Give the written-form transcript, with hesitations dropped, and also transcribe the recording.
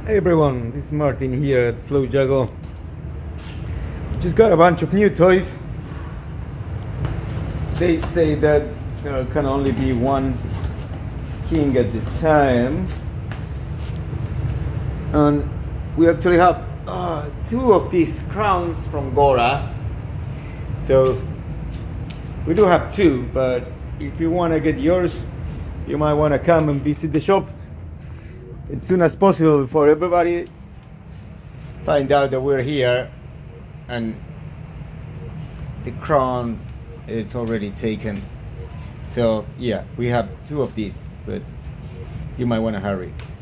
Hey everyone, this is Martin here at Flow Juggle. Just got a bunch of new toys. They say that there can only be one king at the time, and we actually have two of these crowns from Gora. So we do have two, but if you want to get yours, you might want to come and visit the shop as soon as possible before everybody find out that we're here and the crown is already taken. So yeah, we have two of these, but you might want to hurry.